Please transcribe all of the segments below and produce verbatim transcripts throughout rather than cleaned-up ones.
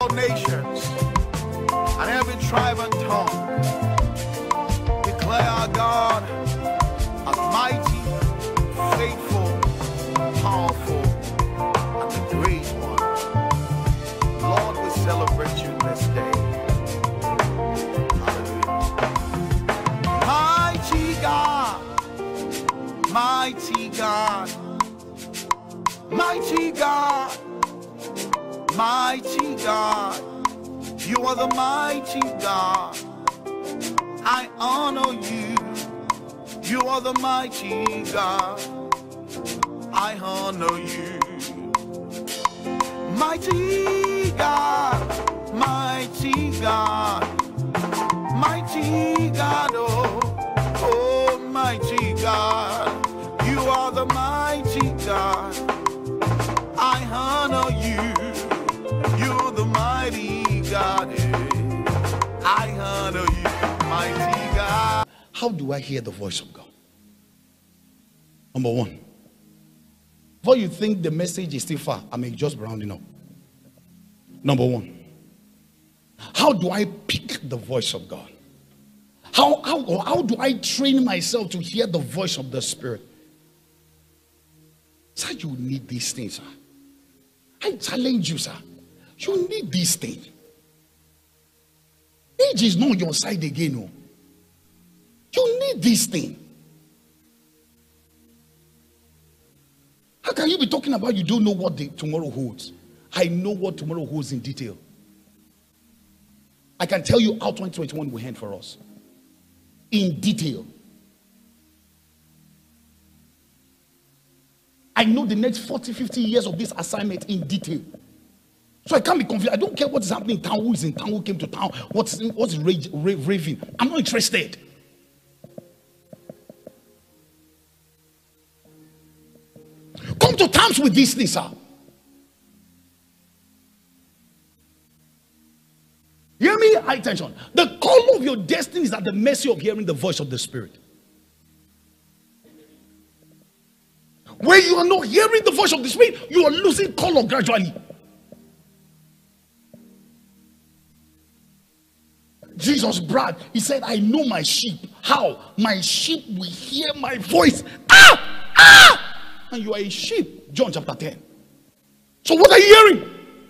nations and every tribe and tongue declare our God as mighty, faithful, powerful, and the great one. Lord, we celebrate you this day. Hallelujah. Mighty God, mighty God, mighty God, mighty God, you are the mighty God. I honor you. You are the mighty God. I honor you. Mighty God, mighty God, mighty God, oh, oh, mighty God. You are the mighty God. I honor you. You're the mighty God. I honor you, mighty God. How do I hear the voice of God? Number one, before you think the message is still far, I mean just rounding up. Number one, how do I pick the voice of God? How, how, how do I train myself to hear the voice of the Spirit? Sir, you need these things, sir. I challenge you, sir. You need these things. Age is not on your side again, no. You need this thing. How can you be talking about you don't know what the tomorrow holds? I know what tomorrow holds in detail. I can tell you how twenty twenty-one will end for us. In detail. I know the next forty, fifty years of this assignment in detail. So I can't be confused. I don't care what is happening in town, who is in town, who came to town, what's, what's rage, rave, raving. I'm not interested. Come to terms with these things, sir. Hear me? High tension. The call of your destiny is at the mercy of hearing the voice of the Spirit. When you are not hearing the voice of the Spirit, you are losing color gradually. Jesus bragged. He said, I know my sheep. How? My sheep will hear my voice. Ah! Ah! And you are a sheep. John chapter ten. So what are you hearing?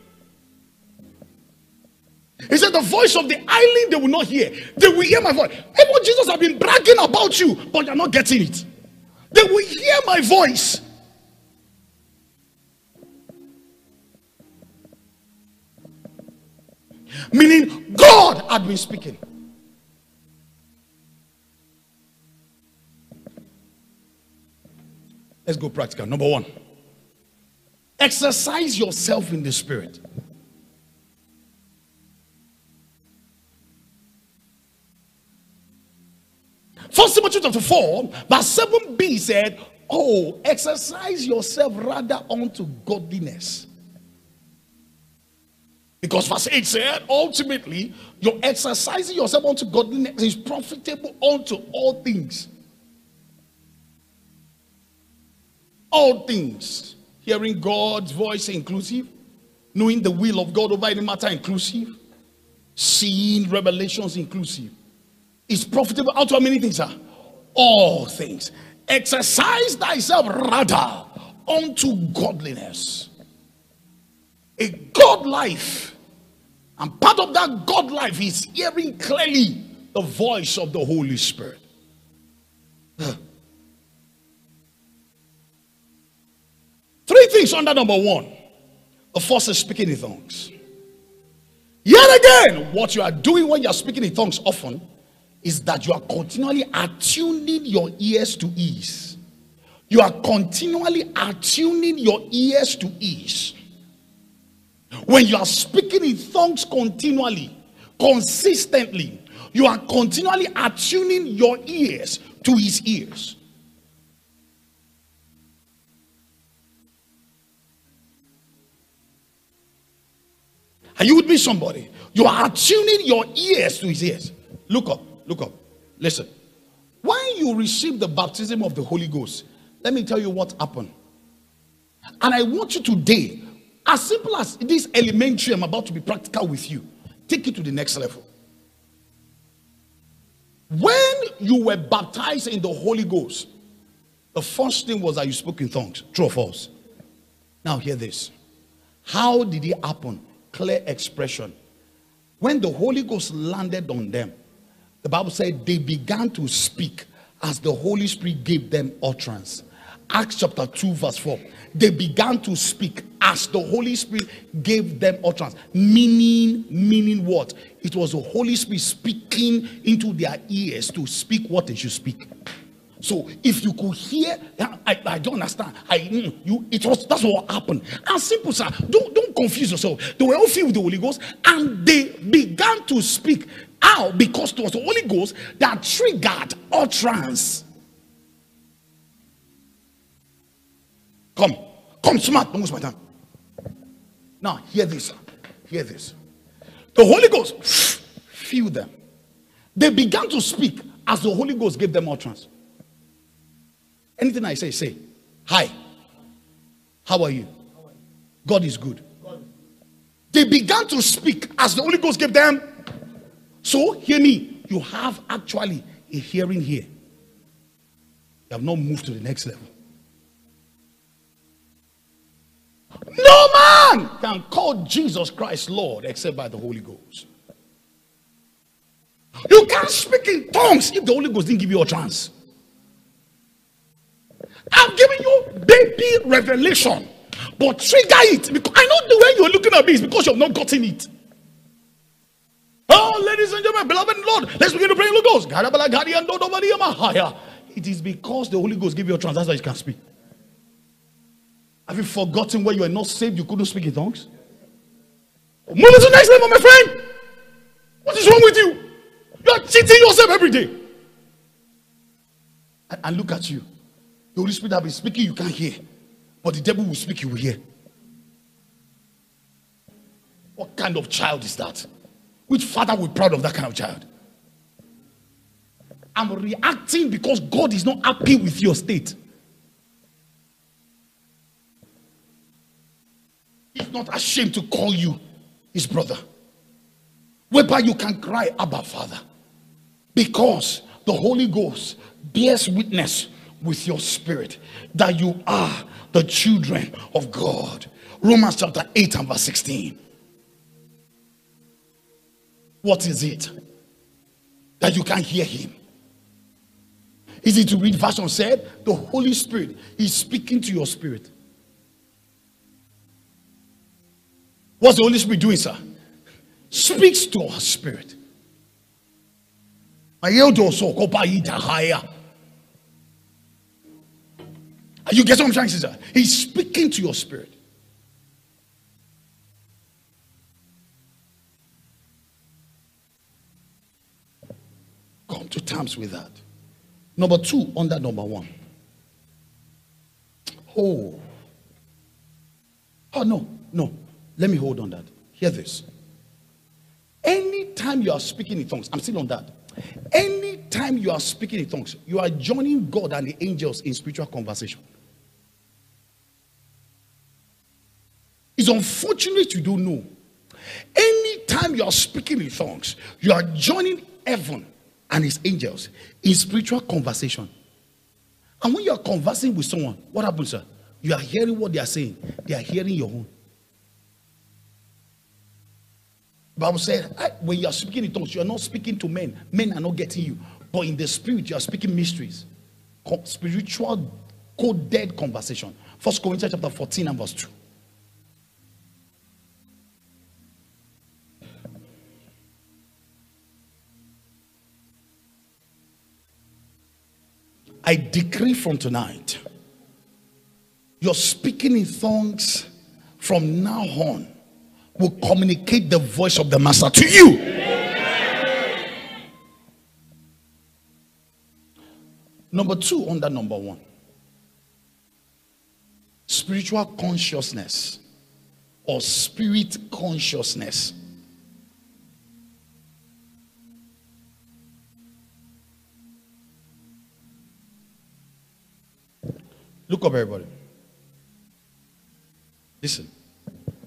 He said, the voice of the island they will not hear. They will hear my voice. Even Jesus has been bragging about you, but you're not getting it. They will hear my voice. Meaning God had been speaking. Let's go practical. Number one, exercise yourself in the Spirit. First Timothy chapter four, verse seven b said, oh, exercise yourself rather unto godliness. Because verse eight said, ultimately, your exercising yourself unto godliness is profitable unto all things. All things. Hearing God's voice inclusive. Knowing the will of God over any matter inclusive. Seeing revelations inclusive. Is profitable out of many things, sir. All things. Exercise thyself rather unto godliness. A God life. And part of that God life is hearing clearly the voice of the Holy Spirit. Three things under number one. The first is speaking in tongues. Yet again, what you are doing when you are speaking in tongues often is that you are continually attuning your ears to ease. You are continually attuning your ears to ease. When you are speaking in tongues continually, consistently, you are continually attuning your ears to his ears. Are you with me, somebody? You are attuning your ears to his ears. Look up, look up. Listen. When you receive the baptism of the Holy Ghost, let me tell you what happened. And I want you today, As simple as this elementary, I'm about to be practical with you. Take it to the next level. When you were baptized in the Holy Ghost, the first thing was that you spoke in tongues. True or false? Now hear this. How did it happen? Clear expression. When the Holy Ghost landed on them, the Bible said they began to speak as the Holy Spirit gave them utterance. Acts chapter two verse four. They began to speak as the Holy Spirit gave them utterance. Meaning, meaning what? It was the Holy Spirit speaking into their ears to speak what they should speak. So if you could hear, I, I don't understand. I you it was that's what happened. And simple, sir. Don't don't confuse yourself. They were all filled with the Holy Ghost, and they began to speak. How? Because it was the Holy Ghost that triggered utterance. Come, come, smart. Don't waste my time. Now hear this. Hear this. The Holy Ghost filled them. They began to speak as the Holy Ghost gave them utterance. Anything I say, say, hi. How are you? God is good. They began to speak as the Holy Ghost gave them. So, hear me. You have actually a hearing here. You have not moved to the next level. No man can call Jesus Christ Lord except by the Holy Ghost. You can't speak in tongues if the Holy Ghost didn't give you a chance. I've given you baby revelation, but trigger it, because I know the way you're looking at me is because you've not gotten it. Oh, ladies and gentlemen, beloved Lord, let's begin to pray in the Holy Ghost. It is because the Holy Ghost gave you a chance. That's why you can speak. Have you forgotten when you were not saved, you couldn't speak in tongues? Move to the next level, my friend. What is wrong with you? You are cheating yourself every day. And, and look at you. The Holy Spirit has been speaking, you can't hear. But the devil will speak, you will hear. What kind of child is that? Which father will be proud of that kind of child? I'm reacting because God is not happy with your state. He's not ashamed to call you his brother, whereby you can cry, Abba, Father, because the Holy Ghost bears witness with your spirit that you are the children of God. Romans chapter eight and verse sixteen. What is it that you can hear him? Is it to read version said the Holy Spirit is speaking to your spirit? What's the Holy Spirit doing, sir? Speaks to our spirit. Are you getting what I'm trying to say, sir? He's speaking to your spirit. Come to terms with that. Number two, under number one. Oh. Oh, no, no. Let me hold on that. Hear this. Anytime you are speaking in tongues, I'm still on that. Anytime you are speaking in tongues, you are joining God and the angels in spiritual conversation. It's unfortunate you don't know. Anytime you are speaking in tongues, you are joining heaven and his angels in spiritual conversation. And when you are conversing with someone, what happens, sir? You are hearing what they are saying. They are hearing your own. The Bible said, when you are speaking in tongues, you are not speaking to men. Men are not getting you. But in the spirit, you are speaking mysteries. Spiritual, coded conversation. First Corinthians chapter fourteen and verse two. I decree from tonight, your speaking in tongues from now on will communicate the voice of the master to you. Amen. Number two, under number one, spiritual consciousness or spirit consciousness. Look up, everybody. Listen.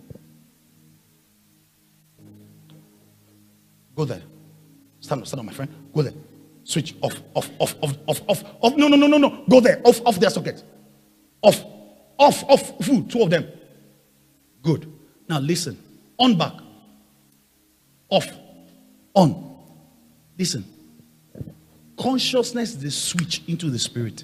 Go there. Stand up, stand up, my friend. Go there. Switch off, off, off, off, off, off, off. No, no, no, no, no. Go there. Off, off their socket. Off, off, off. Full, two of them. Good. Now listen. On back. Off. On. Listen. Consciousness is the switch into the spirit.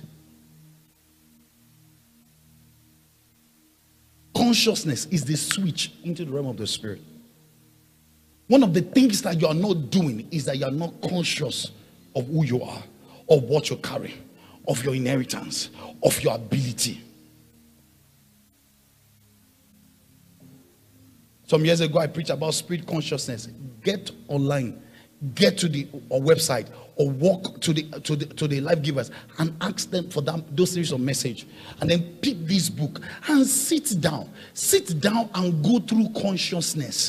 Consciousness is the switch into the realm of the spirit. One of the things that you are not doing is that you are not conscious of who you are, of what you carry, of your inheritance, of your ability. Some years ago, I preached about spirit consciousness. Get online, get to the or website, or walk to the to the to the life givers and ask them for them those series of message, and then pick this book and sit down, sit down and go through consciousness.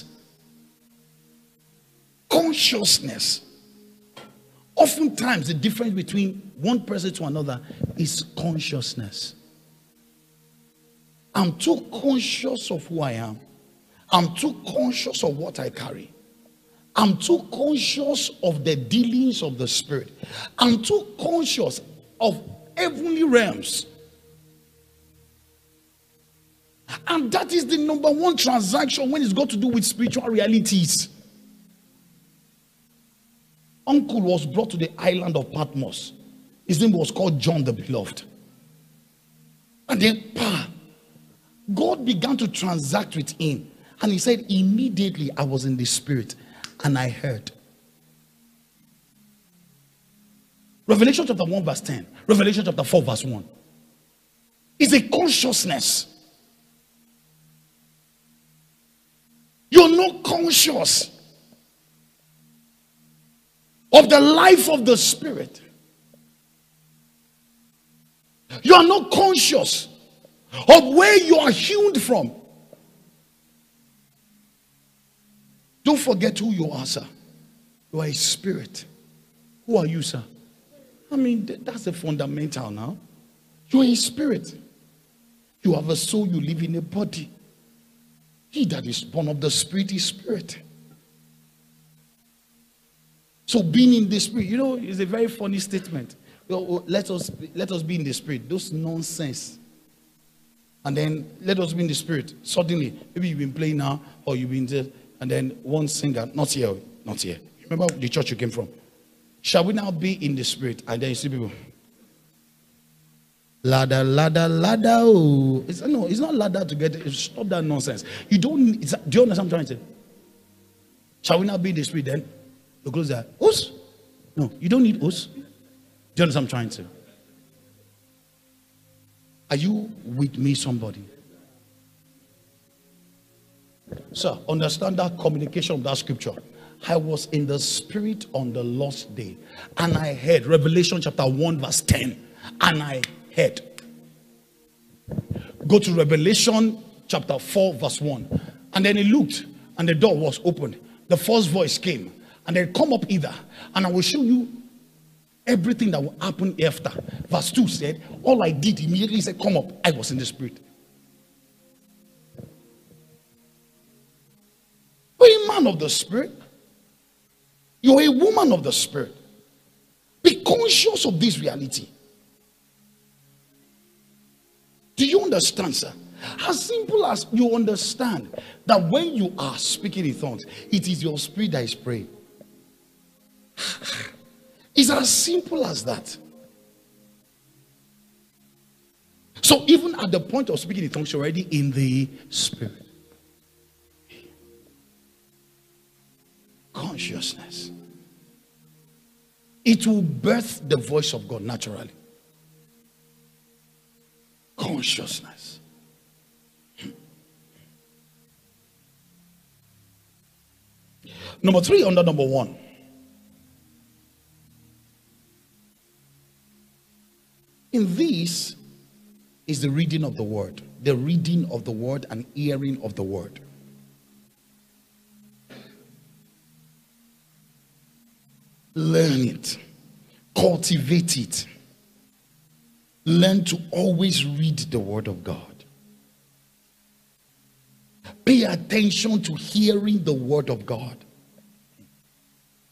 Consciousness. Oftentimes, the difference between one person to another is consciousness. I'm too conscious of who I am. I'm too conscious of what I carry. I'm too conscious of the dealings of the spirit. I'm too conscious of heavenly realms. And that is the number one transaction when it's got to do with spiritual realities. Uncle was brought to the island of Patmos. His name was called John the Beloved. And then, pa, God began to transact with him. And he said, immediately I was in the spirit and I heard. Revelation chapter one verse ten. Revelation chapter four verse one. It's a consciousness. You're not conscious of the life of the spirit. You are not conscious of where you are hewn from. Don't forget who you are, sir. You are a spirit. Who are you, sir? I mean, that's the fundamental now. You are a spirit. You have a soul, you live in a body. He that is born of the spirit is spirit. So being in the spirit, you know, is a very funny statement. Let us, let us be in the spirit. Those nonsense. And then let us be in the spirit. Suddenly, maybe you've been playing now, or you've been there, and then one singer, not here, not here. Remember the church you came from? Shall we now be in the spirit? And then you see people. Ladder, ladder, ladder. Oh. It's, no, it's not ladder to get it. Stop that nonsense. You don't, it's, do you understand what I'm trying to say? Shall we now be in the spirit then? You close that. Us? No, you don't need us. Do you understand what I'm trying to say? Are you with me, somebody? Sir, understand that communication of that scripture. I was in the spirit on the last day, and I heard Revelation chapter one verse ten, and I heard. Go to Revelation chapter four verse one, and then he looked, and the door was opened. The first voice came, and then come up either, and I will show you everything that will happen after. Verse two said, all I did immediately said, come up. I was in the spirit. You're a man of the spirit. You're a woman of the spirit. Be conscious of this reality. Do you understand, sir? As simple as you understand that when you are speaking in tongues, it is your spirit that is praying. It's as simple as that. So even at the point of speaking in tongues, you're already in the spirit. Consciousness. It will birth the voice of God naturally. Consciousness. Number three, under number one. In this is the reading of the word. The reading of the word and hearing of the word. Learn it. Cultivate it. Learn to always read the word of God. Pay attention to hearing the word of God.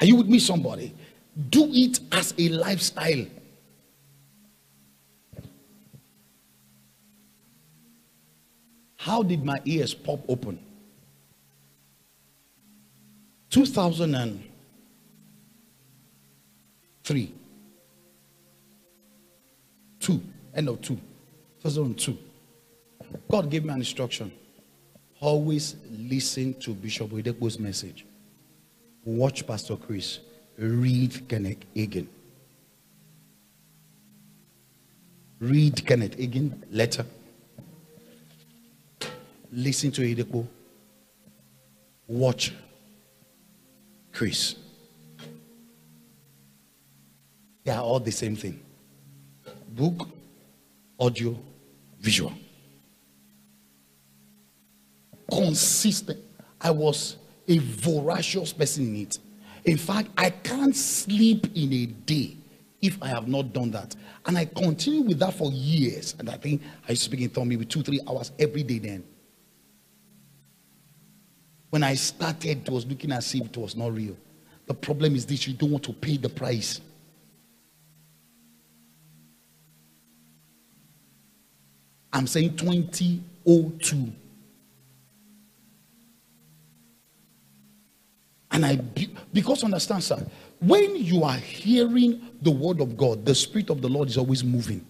Are you with me, somebody? Do it as a lifestyle. How did my ears pop open? two thousand three. Two. End of two. two thousand two. God gave me an instruction. Always listen to Bishop Oyedepo's message. Watch Pastor Chris. Read Kenneth Hagin. Read Kenneth Hagin letter. Listen to Oyedepo. Watch Chris. They are all the same thing. Book, audio, visual. Consistent. I was a voracious person in it. In fact, I can't sleep in a day if I have not done that. And I continue with that for years. And I think I speak in tongues maybe two, three hours every day then. When I started, it was looking as if it was not real. The problem is this: you don't want to pay the price. I'm saying twenty oh two. And I, because understand, sir, when you are hearing the word of God, the Spirit of the Lord is always moving.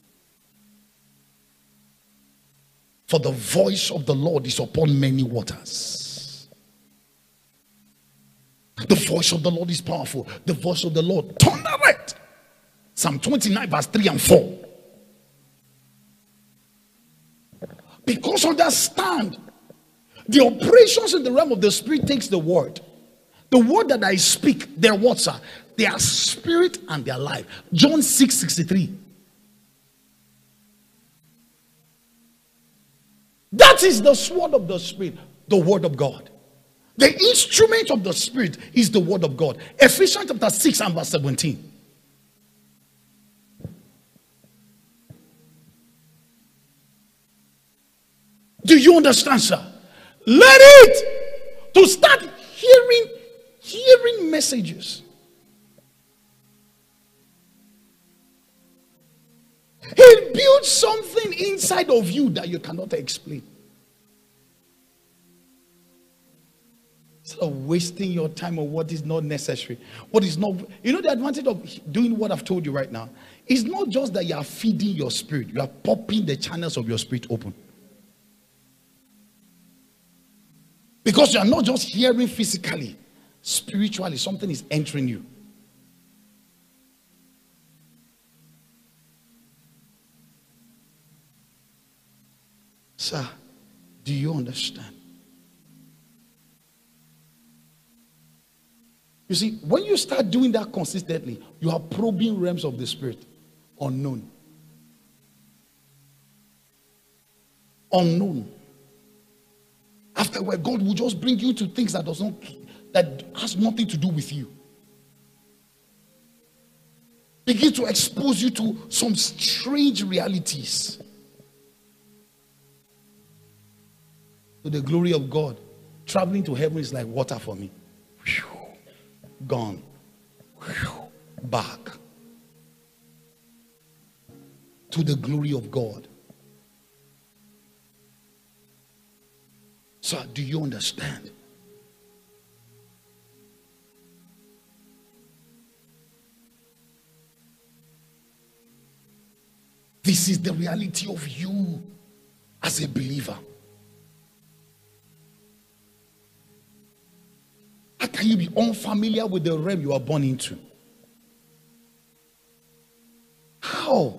For the voice of the Lord is upon many waters. The voice of the Lord is powerful. The voice of the Lord thundereth. Psalm twenty-nine verse three and four. Because understand, the operations in the realm of the Spirit takes the word. The word that I speak, they're what, sir? They are spirit and they are life. John six sixty-three. That is the sword of the Spirit, the word of God. The instrument of the Spirit is the word of God. Ephesians chapter six and verse seventeen. Do you understand, sir? Let it to start hearing hearing messages. He built something inside of you that you cannot explain. Instead of wasting your time on what is not necessary, what is not, you know, the advantage of doing what I've told you right now is not just that you are feeding your spirit, you are popping the channels of your spirit open. Because you are not just hearing physically, spiritually, something is entering you. Sir, do you understand? You see, when you start doing that consistently, you are probing realms of the Spirit, unknown. Unknown. Afterward, God will just bring you to things that does not, that has nothing to do with you. Begin to expose you to some strange realities. To the glory of God, traveling to heaven is like water for me. Whew. Gone. Whew. Back. To the glory of God. Sir, do you understand? This is the reality of you as a believer. How can you be unfamiliar with the realm you are born into? How?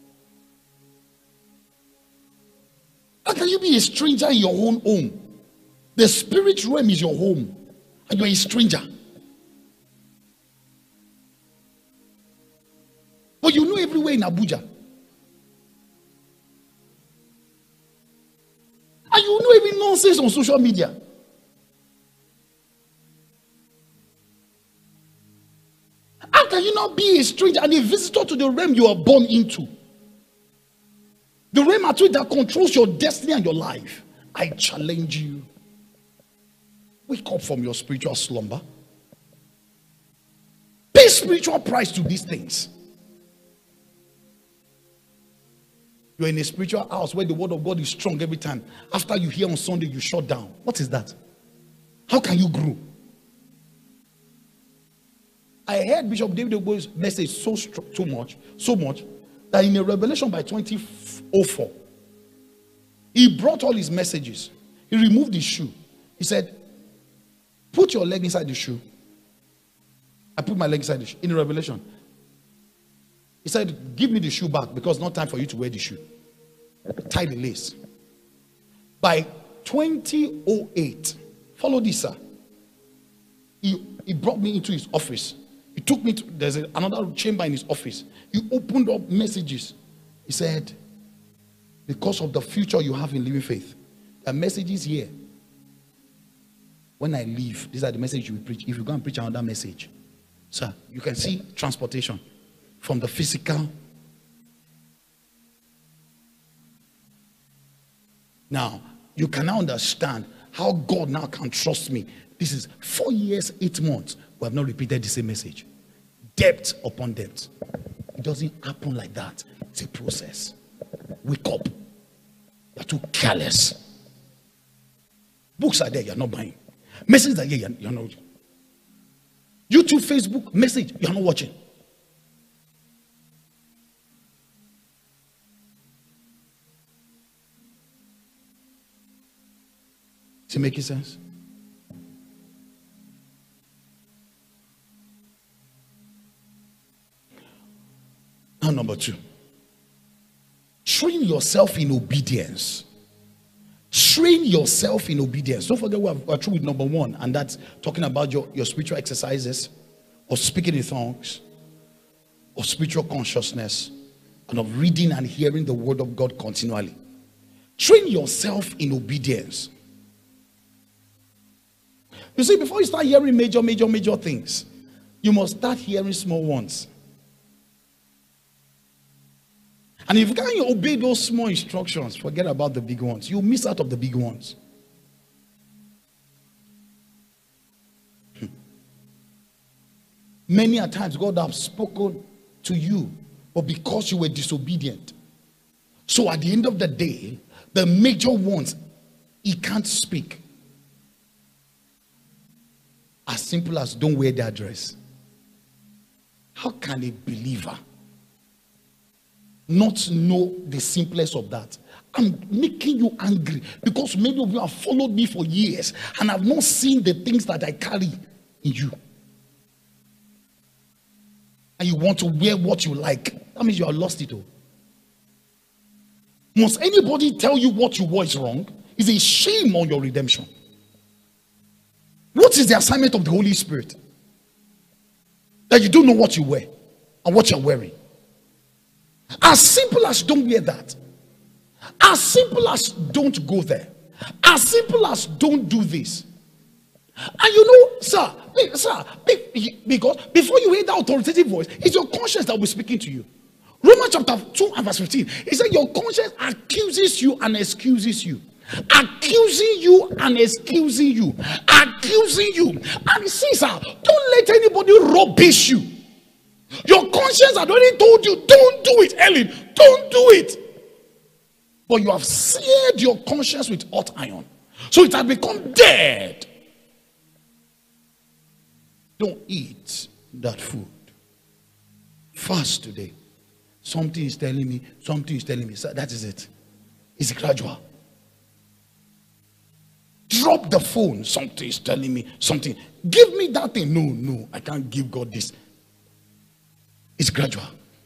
How can you be a stranger in your own home? The spirit realm is your home, and you're a stranger. But you know everywhere in Abuja. And you know even nonsense on social media. How can you not be a stranger and a visitor to the realm you are born into? The realm at which that controls your destiny and your life. I challenge you. Wake up from your spiritual slumber. Pay spiritual price to these things. You're in a spiritual house where the word of God is strong every time. After you hear on Sunday, you shut down. What is that? How can you grow? I heard Bishop David Ogbo's message so strong, so much, so much, that in a revelation by twenty oh four, he brought all his messages. He removed his shoe. He said, put your leg inside the shoe. I put my leg inside the shoe. In a revelation, he said, give me the shoe back because it's not time for you to wear the shoe. Tie the lace. By twenty oh eight, follow this, sir. He, he brought me into his office. He took me to, there's a, another chamber in his office. He opened up messages. He said, because of the future you have in living faith, there are messages here. When I leave, these are the messages you will preach. If you go and preach another message, sir, you can see transportation from the physical. Now, you can now understand how God now can trust me. This is four years, eight months. We have not repeated the same message. Depth upon depth. It doesn't happen like that. It's a process. Wake up. You're too careless. Books are there, you're not buying. Messages are there, you're, you're not. YouTube, Facebook, message, you're not watching. Is it making sense? Now, number two, train yourself in obedience. Train yourself in obedience. Don't forget we are through with number one, and that's talking about your, your spiritual exercises of speaking in tongues, of spiritual consciousness, and of reading and hearing the word of God continually. Train yourself in obedience. You see, before you start hearing major, major, major things, you must start hearing small ones. And if you can't obey those small instructions, forget about the big ones. You'll miss out of the big ones. Hmm. Many a times God has spoken to you, but because you were disobedient. So at the end of the day, the major ones, he can't speak. As simple as don't wear that dress. How can a believer not know the simplest of that? I'm making you angry because many of you have followed me for years and have not seen the things that I carry in you. And you want to wear what you like. That means you have lost it all. Must anybody tell you what you wore is wrong? It's a shame on your redemption. What is the assignment of the Holy Spirit? That you don't know what you wear and what you're wearing. As simple as don't wear that. As simple as don't go there. As simple as don't do this. And you know, sir, sir, because before you hear that authoritative voice, it's your conscience that will be speaking to you. Romans chapter two and verse fifteen. It says your conscience accuses you and excuses you. Accusing you and excusing you. Accusing you. And see, sir, don't let anybody rubbish you. Your conscience had already told you, don't do it, Ellen. Don't do it. But you have seared your conscience with hot iron. So it has become dead. Don't eat that food. Fast today. Something is telling me, something is telling me. So that is it. It's gradual. Drop the phone. Something is telling me something. Give me that thing. No, no, I can't give God this. It's gradual.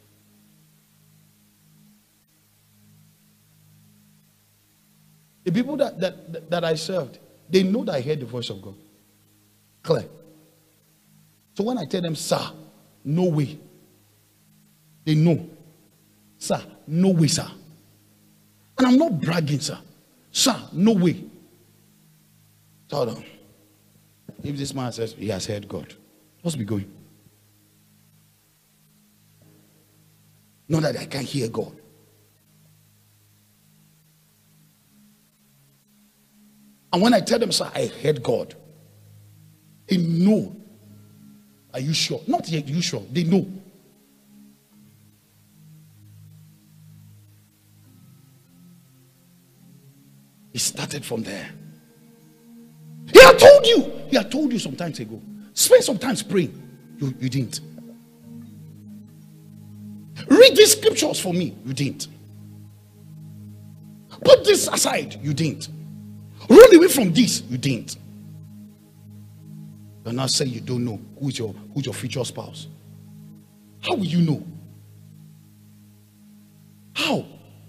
The people that, that, that I served, they know that I heard the voice of God. Clear. So when I tell them, sir, no way. They know. Sir, no way, sir. And I'm not bragging, sir. Sir, no way. Tell them. If this man says he has heard God, let's be going. Not that I can't hear God. And when I tell them, sir, I heard God, they know Are you sure? Not yet, you sure? They know. It started from there. He had told you. He had told you some time ago. Spend some time praying. You, you didn't. Read these scriptures for me. You didn't. Put this aside. You didn't. Run away from this. You didn't. You're not saying you don't know who's your who's your future spouse. How will you know? How?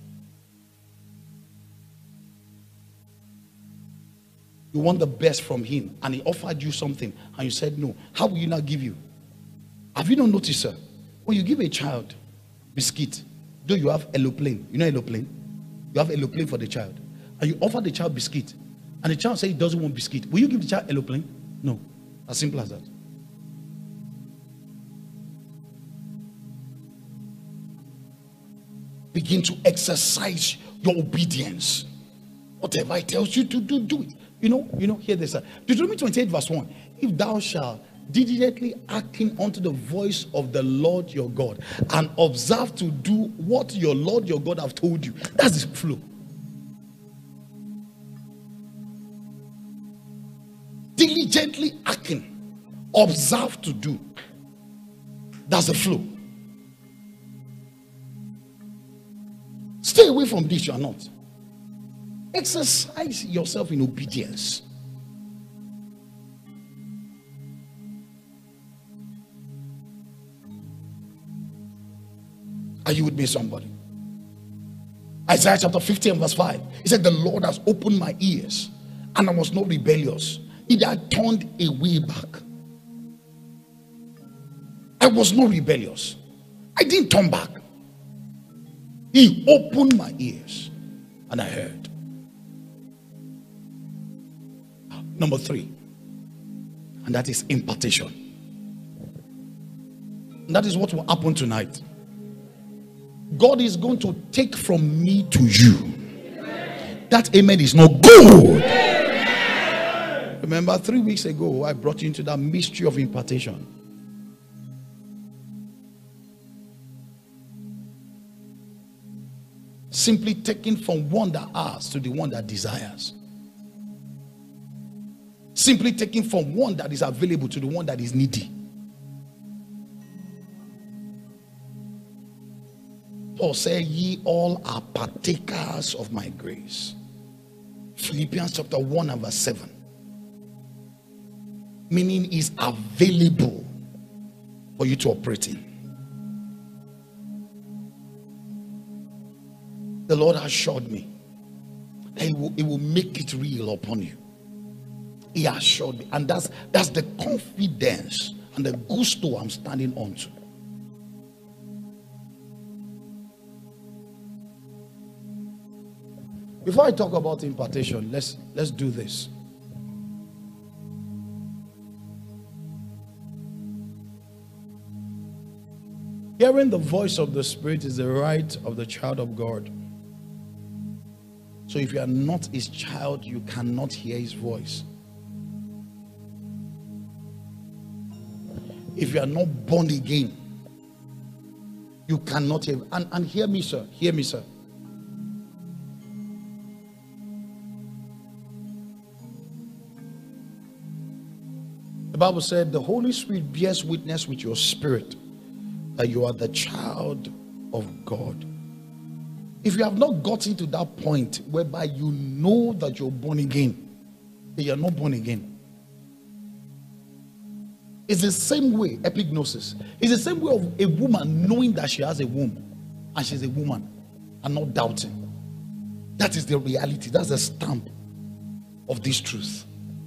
You want the best from him and he offered you something and you said no. How will you not give you? Have you not noticed, sir? When you give a child biscuit, though you have aeroplane, you know aeroplane? You have aeroplane for the child. And you offer the child biscuit and the child says he doesn't want biscuit. Will you give the child aeroplane? No. As simple as that. Begin to exercise your obedience. Whatever it tells you to do, do it. You know, you know, hear this. Deuteronomy twenty-eight verse one. If thou shalt diligently hearken unto the voice of the Lord your God and observe to do what your Lord your God have told you. That's the flow. Diligently hearken. Observe to do. That's the flow. Stay away from this, you are not. Exercise yourself in obedience. Are you with me, somebody? Isaiah chapter fifty and verse five. He said, the Lord has opened my ears and I was not rebellious. Neither I turned away back. I was not rebellious. I didn't turn back. He opened my ears and I heard. Number three, and that is impartation. And that is what will happen tonight. God is going to take from me to you. That amen is not good. Remember, three weeks ago, I brought you into that mystery of impartation. Simply taking from one that asks to the one that desires. Simply taking from one that is available to the one that is needy. Paul said, ye all are partakers of my grace. Philippians chapter one and verse seven. Meaning is available for you to operate in. The Lord has assured me that he will, he will make it real upon you. He has assured me, and that's that's the confidence and the gusto I'm standing on to. Before I talk about impartation, let's let's do this. Hearing the voice of the Spirit is the right of the child of God. So if you are not his child, you cannot hear his voice. If you are not born again, you cannot hear. And, and hear me, sir. Hear me, sir. The Bible said the Holy Spirit bears witness with your spirit that you are the child of God. If you have not gotten to that point whereby you know that you're born again, that you're not born again. It's the same way, epignosis. It's the same way of a woman knowing that she has a womb and she's a woman and not doubting. That is the reality. That's the stamp of this truth.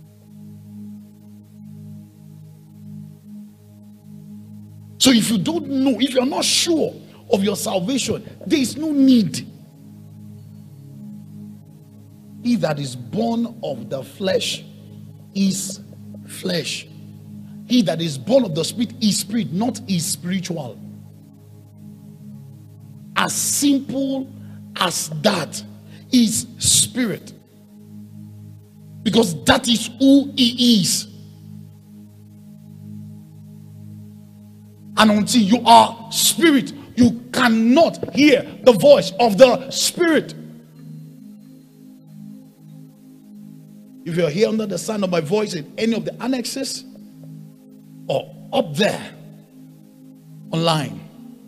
So if you don't know, if you're not sure of your salvation, there is no need. He that is born of the flesh is flesh. He that is born of the spirit is spirit, not is spiritual. As simple as that is spirit. Because that is who he is. And until you are spirit, you cannot hear the voice of the Spirit. If you're here under the sound of my voice in any of the annexes or up there online,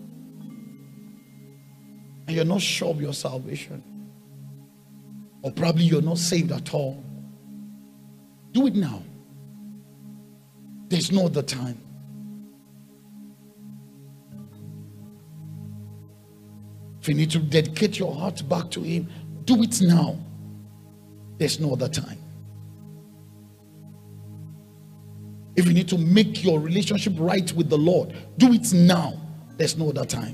and you're not sure of your salvation, or probably you're not saved at all, do it now. There's no other time. If you need to dedicate your heart back to Him, do it now. There's no other time. If you need to make your relationship right with the Lord, do it now. There's no other time.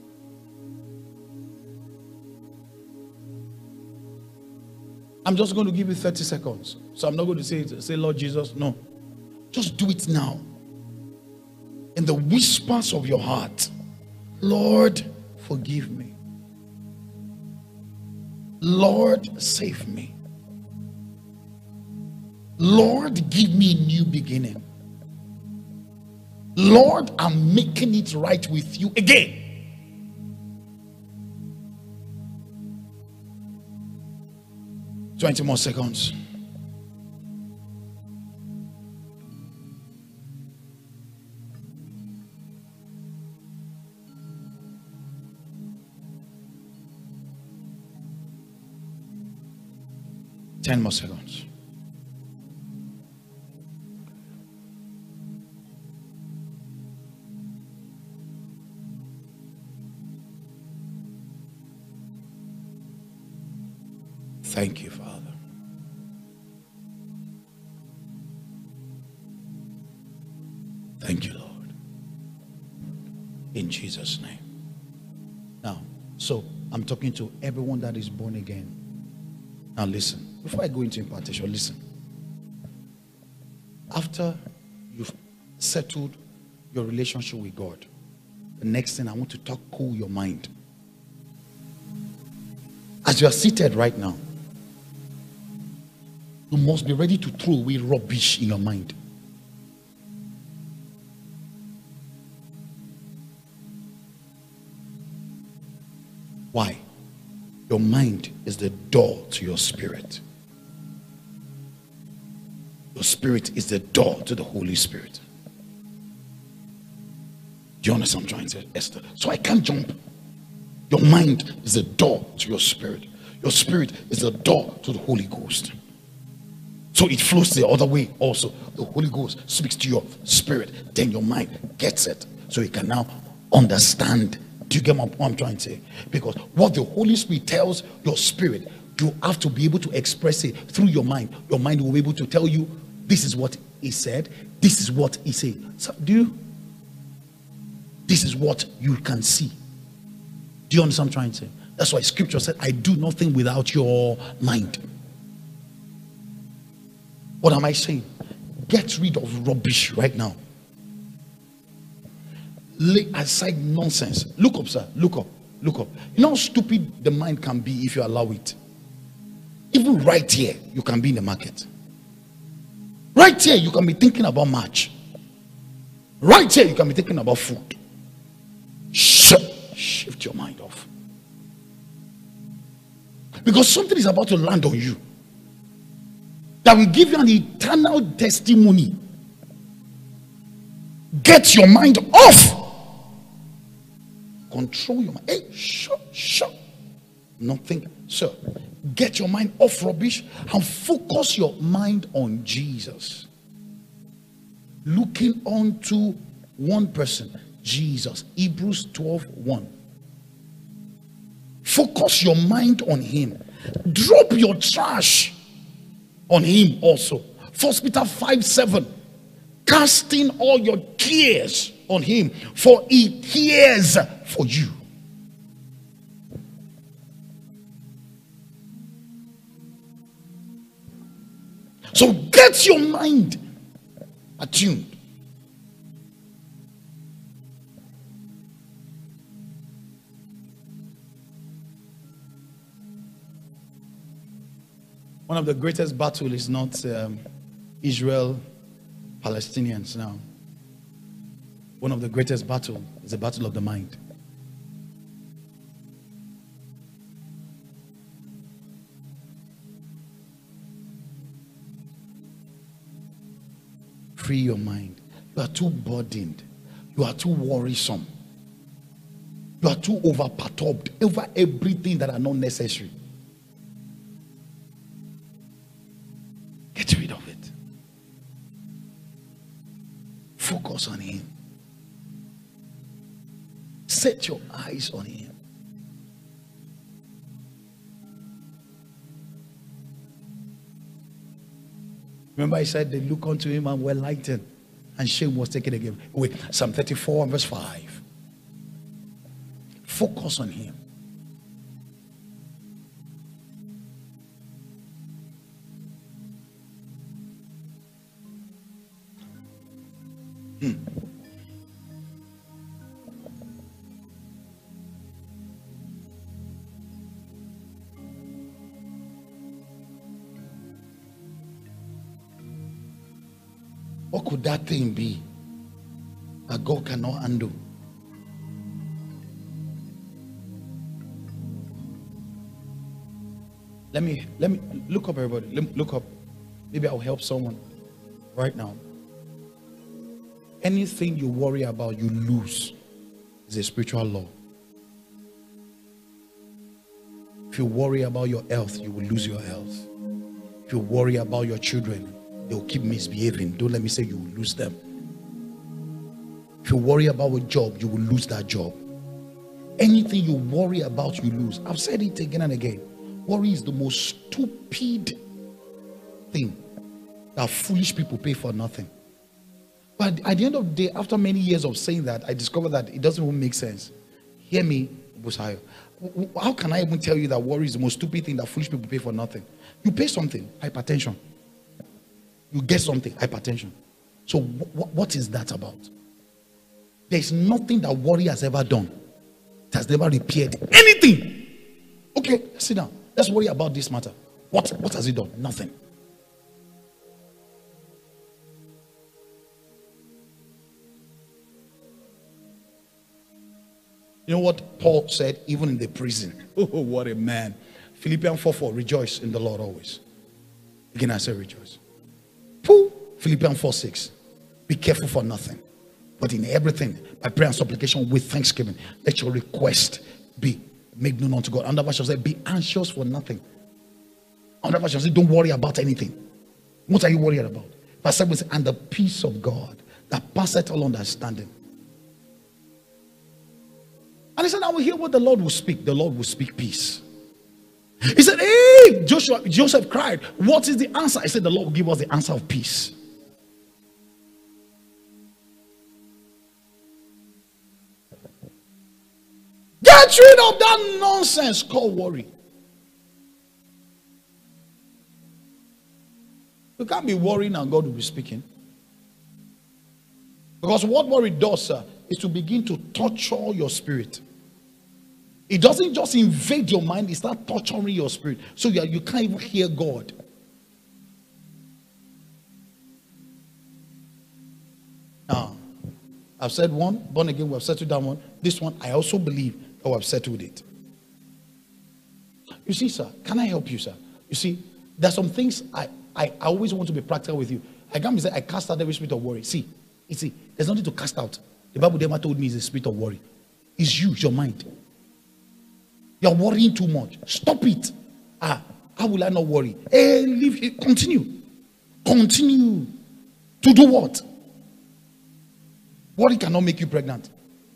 I'm just going to give you thirty seconds. So I'm not going to say, say Lord Jesus. No. Just do it now. In the whispers of your heart. Lord, forgive me. Lord, save me. Lord, give me a new beginning. Lord, I'm making it right with you again. twenty more seconds. ten more seconds. Thank you, Father. Thank you, Lord. In Jesus' name. Now, so I'm talking to everyone that is born again. Now listen, before I go into impartation, listen. After you've settled your relationship with God, the next thing I want to talk, cool your mind. As you are seated right now, you must be ready to throw away rubbish in your mind. Why? Your mind is the door to your spirit. Your spirit is the door to the Holy Spirit. Do you understand what I'm trying to say, Esther? So I can't jump. Your mind is the door to your spirit. Your spirit is the door to the Holy Ghost. So it flows the other way also. The Holy Ghost speaks to your spirit. Then your mind gets it. So you can now understand. Do you get what I'm trying to say? Because what the Holy Spirit tells your spirit, you have to be able to express it through your mind. Your mind will be able to tell you, this is what he said. This is what he said. So do you? This is what you can see. Do you understand what I'm trying to say? That's why scripture said, I do nothing without your mind. What am I saying? Get rid of rubbish right now. Lay aside nonsense. Look up, sir. Look up. Look up. You know how stupid the mind can be if you allow it. Even right here, you can be in the market. Right here, you can be thinking about match. Right here, you can be thinking about food. Shift your mind off. Because something is about to land on you that will give you an eternal testimony. Get your mind off. Control your mind. Hey, shut, shut. Nothing. Sir, get your mind off rubbish and focus your mind on Jesus. Looking on to one person, Jesus. Hebrews twelve one. Focus your mind on him. Drop your trash on him also. First Peter five seven. Casting all your cares on him, for he cares for you. So get your mind attuned. One of the greatest battles is not um, Israel, Palestinians now. One of the greatest battles is the battle of the mind. Free your mind. You are too burdened. You are too worrisome. You are too over-perturbed over everything that are not necessary. Get rid of it. Focus on him. Set your eyes on him. Remember I said they look unto him and were lightened, and shame was taken again. Wait, Psalm thirty-four verse five. Focus on him. Hmm. What could that thing be that God cannot undo? Let me let me look up, everybody. Let me look up. Maybe I'll help someone right now. Anything you worry about, you lose. It's a spiritual law. If you worry about your health, you will lose your health. If you worry about your children, they will keep misbehaving. Don't let me say you will lose them. If you worry about a job, you will lose that job. Anything you worry about, you lose. I've said it again and again. Worry is the most stupid thing that foolish people pay for nothing. But at the end of the day, after many years of saying that, I discovered that it doesn't even make sense. Hear me, Busayo. How can I even tell you that worry is the most stupid thing that foolish people pay for nothing? You pay something, hypertension. You get something, hypertension. So wh what is that about? There's nothing that worry has ever done. It has never repaired anything. Okay, sit down. Let's worry about this matter. What, what has it done? Nothing. You know what Paul said even in the prison? Oh, what a man. Philippians four four, rejoice in the Lord always. Again, I say rejoice. Pooh. Philippians four six, be careful for nothing, but in everything, by prayer and supplication with thanksgiving, let your request be made known unto God. Another version says, be anxious for nothing. Another version says, don't worry about anything. What are you worried about? Verse seven says, and the peace of God that passeth all understanding. And he said, I will hear what the Lord will speak. The Lord will speak peace. He said, hey, Joshua, Joseph cried, what is the answer? I said, the Lord will give us the answer of peace. Get rid of that nonsense called worry. You can't be worrying and God will be speaking. Because what worry does, sir, is to begin to torture your spirit. It doesn't just invade your mind, it starts torturing your spirit. So you, are, you can't even hear God. Now, I've said one, born again, we have settled down one. This one, I also believe that we have settled it. You see, sir, can I help you, sir? You see, there are some things I, I, I always want to be practical with you. I can't say I cast out every spirit of worry. See, you see, there's nothing to cast out. The Bible never told me it's a spirit of worry. It's you, it's your mind. You're worrying too much. Stop it. Ah, how will I not worry? Hey, leave it. Continue. Continue. To do what? Worry cannot make you pregnant.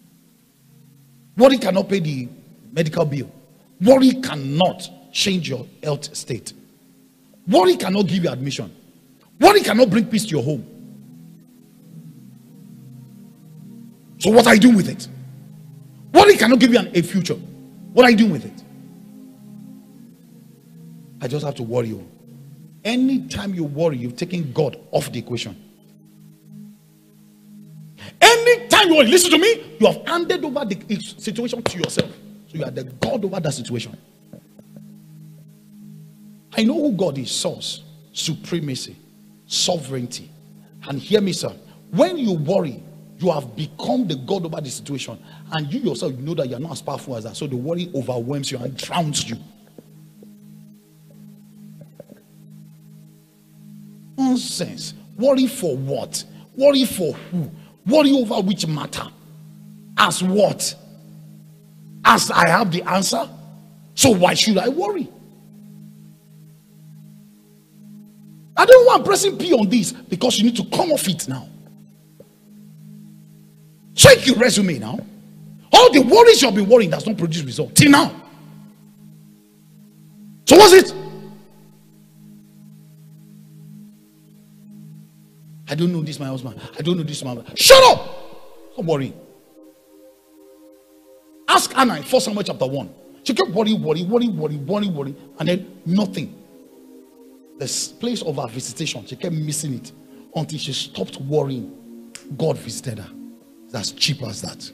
Worry cannot pay the medical bill. Worry cannot change your health state. Worry cannot give you admission. Worry cannot bring peace to your home. So what are you doing with it? Worry cannot give you an, a future. What are you doing with it? I just have to worry you. Anytime you worry, you've taken God off the equation. Anytime you worry, listen to me, you have handed over the situation to yourself. So you are the God over that situation. I know who God is: source, supremacy, sovereignty. And hear me, sir, when you worry, you have become the God over the situation, and you yourself know that you're not as powerful as that. So the worry overwhelms you and drowns you. Nonsense. Worry for what? Worry for who? Worry over which matter? As what? As I have the answer? So why should I worry? I don't want pressing P on this because you need to come off it now. Check your resume now. All the worries you'll be worrying does not produce result till now. So what's it? I don't know this my husband. I don't know this my husband. Shut up! Stop worrying. Ask Anna in First Samuel chapter one. She kept worrying, worrying, worrying, worrying, worrying, worrying, and then nothing. The place of her visitation, she kept missing it until she stopped worrying. God visited her. It's as cheap as that.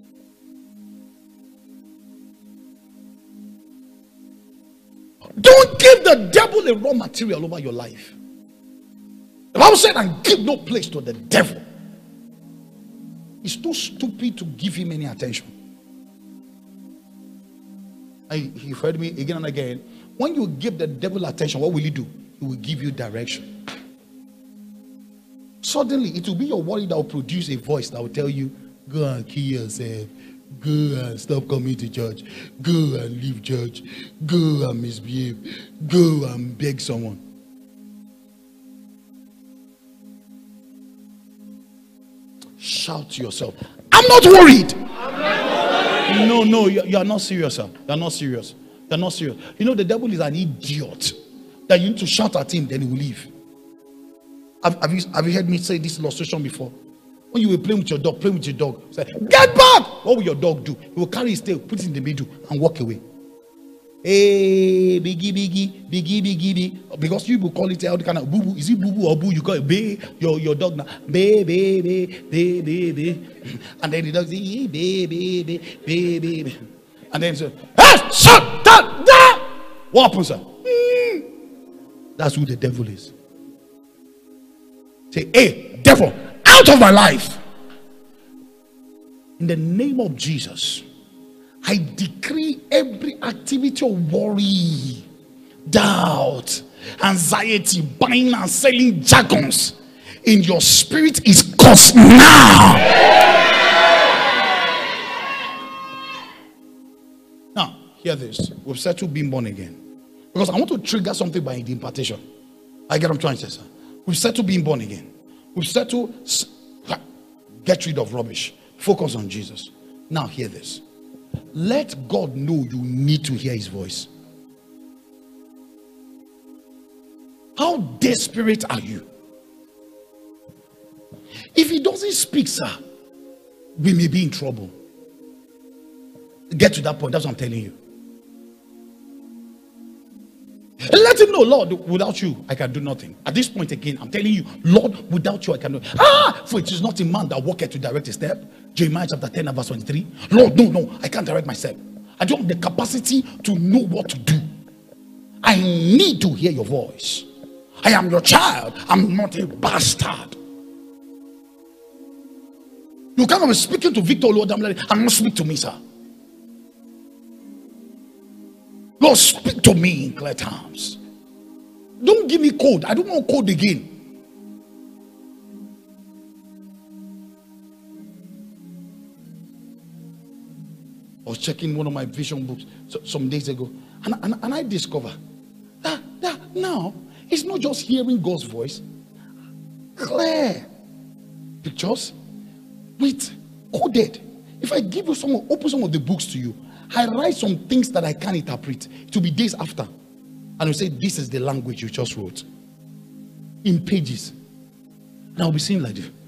Don't give the devil a raw material over your life. The Bible said, and give no place to the devil. It's too stupid to give him any attention. I, you've heard me again and again. When you give the devil attention, what will he do? He will give you direction. Suddenly, it will be your worry that will produce a voice that will tell you, go and kill yourself. Go and stop coming to church. Go and leave church. Go and misbehave. Go and beg someone. Shout to yourself, I'm not worried. I'm not worried. No, no, you, you are not serious, sir. You are not serious. You are not serious. You know, the devil is an idiot. That you need to shout at him, then he will leave. Have, have, you, have you heard me say this illustration before? When you were playing with your dog, playing with your dog, say, get back! What will your dog do? He will carry his tail, put it in the middle, and walk away. Hey, biggie, biggie, biggie, biggie, biggie. Because you will call it out kind of boo boo. Is it boo boo or boo? You call it bae, your, your dog now. Bae, bae, bae, bae, bae, bae. And then the dog says, bae, bae, bae, bae, bae. And then he says, hey, shut that down! What happens, sir? Mm. That's who the devil is. Say, hey, devil, out of my life. In the name of Jesus, I decree every activity of worry, doubt, anxiety, buying and selling jargons in your spirit is cursed now. Now, hear this. We've settled being born again. Because I want to trigger something by the impartation. I get what I'm trying to say, sir. We've settled being born again. We've settled get rid of rubbish. Focus on Jesus. Now, hear this. Let God know you need to hear his voice. How desperate are you? If he doesn't speak, sir, we may be in trouble. Get to that point. That's what I'm telling you. Let him know, Lord, without you, I can do nothing. At this point again, I'm telling you, Lord, without you, I can do. Ah, for it is not a man that walketh to direct his step. Jeremiah chapter ten, verse twenty-three. Lord, no, no, I can't direct myself. I don't have the capacity to know what to do. I need to hear your voice. I am your child. I'm not a bastard. You can't be speaking to Victor, Lord. I'm like, I'm not speak to me, sir. Lord, speak to me in clear terms. Don't give me code. I don't want code again. I was checking one of my vision books some days ago, and, and, and I discovered that, that now it's not just hearing God's voice, clear pictures with coded. If I give you some, open some of the books to you, I write some things that I can't interpret. It will be days after, and I'll say, this is the language you just wrote in pages, and I'll be seeing like this.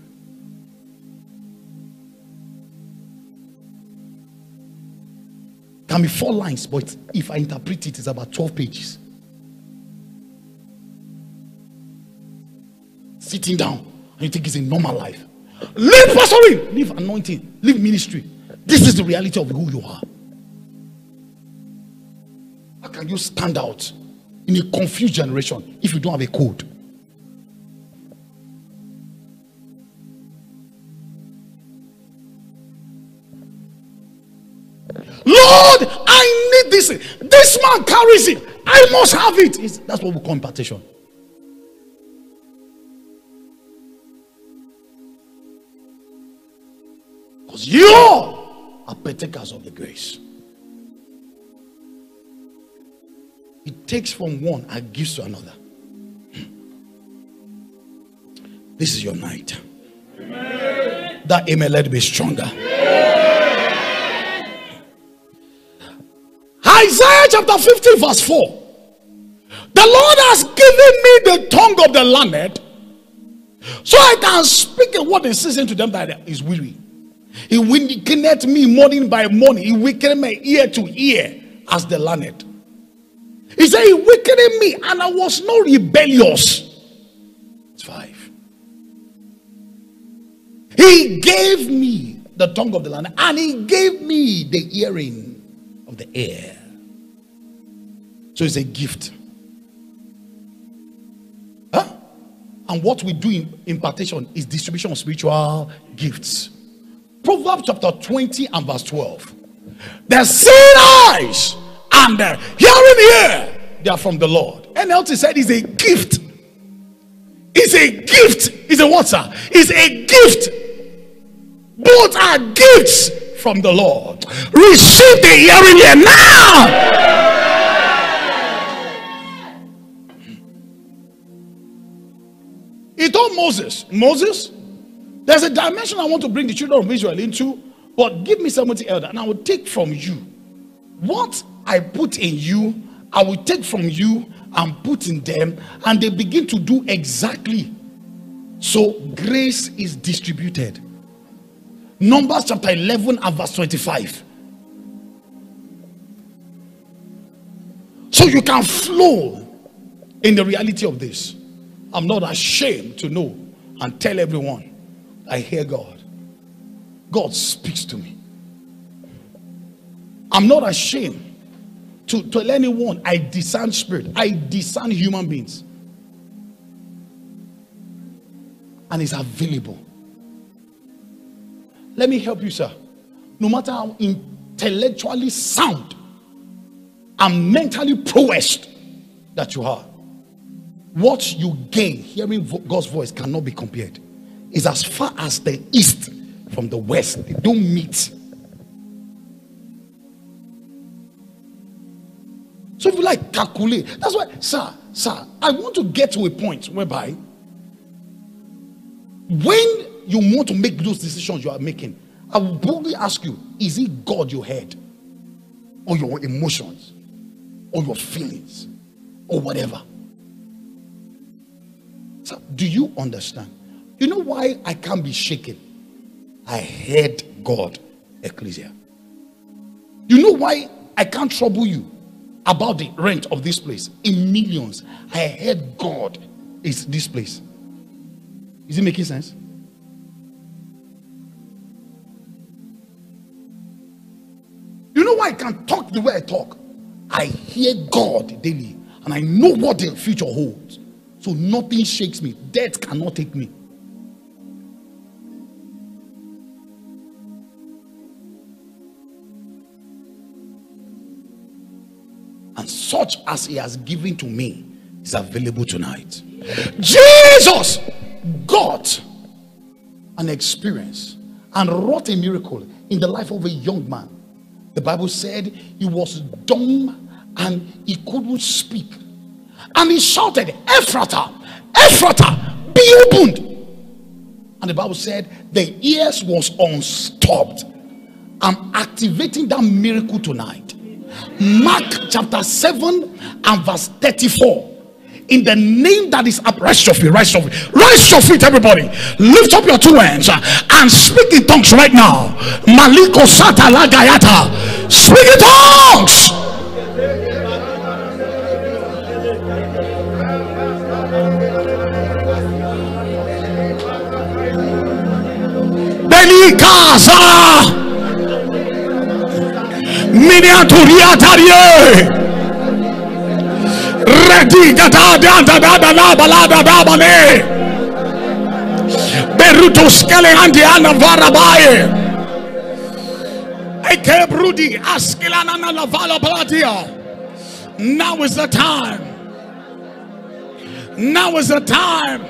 Can be four lines, but if I interpret it, it's about twelve pages. Sitting down, and you think it's a normal life. Live pastoring, live anointing, live ministry. This is the reality of who you are. How can you stand out in a confused generation if you don't have a code? Lord, I need this. This man carries it. I must have it. It's, that's what we call impartation. Because you are partakers of the grace. It takes from one and gives to another. This is your night. Amen. That amen, let it be stronger. Amen. Isaiah chapter fifty verse four. The Lord has given me the tongue of the learned, so I can speak a word in season to them that is weary. He wakeneth me morning by morning. He wakened my ear to ear as the learned. He said he wakened me and I was not rebellious. It's five. He gave me the tongue of the learned and he gave me the hearing of the ear. So it's a gift. Huh? And what we do in impartation is distribution of spiritual gifts. Proverbs chapter twenty and verse twelve. The seeing eyes and the hearing ear, they are from the Lord. N L T said it's a gift. It's a gift. It's a what, sir? It's a gift. Both are gifts from the Lord. Receive the hearing ear now. He told Moses, Moses, there's a dimension I want to bring the children of Israel into, but give me seventy elders and I will take from you what I put in you. I will take from you and put in them, and they begin to do exactly. So grace is distributed. Numbers chapter eleven and verse twenty-five. So you can flow in the reality of this. I'm not ashamed to know and tell everyone I hear God. God speaks to me. I'm not ashamed to tell anyone I discern spirit. I discern human beings. And it's available. Let me help you, sir. No matter how intellectually sound and mentally prowessed that you are, what you gain hearing God's voice cannot be compared. It's as far as the east from the west. They don't meet. So if you like, calculate. That's why, sir, sir, I want to get to a point whereby when you want to make those decisions you are making, I will boldly ask you, is it God you heard? Or your emotions? Or your feelings? Or whatever? So, do you understand? You know why I can't be shaken? I heard God, Ecclesia. You know why I can't trouble you about the rent of this place in millions? I heard God is this place. Is it making sense? You know why I can talk the way I talk? I hear God daily and I know what the future holds. So nothing shakes me. Death cannot take me. And such as he has given to me is available tonight. Jesus got an experience and wrought a miracle in the life of a young man. The Bible said he was dumb and he couldn't speak. And he shouted, Ephrata, Ephrata, be opened. And the Bible said the ears was unstopped. I'm activating that miracle tonight. Mark chapter seven and verse thirty-four. In the name that is up, rise your feet, rise your feet, rise your feet, everybody. Lift up your two hands and speak in tongues right now. Maliko Sata Lagayata. Speak in tongues. Belikaza Miniaturia Tarie Ready Gada Danda Dada La Balada Dabane Beruto Skele Andiana Varabaye Ekebrudi askilana na lavala baladia. Now is the time. Now is the time.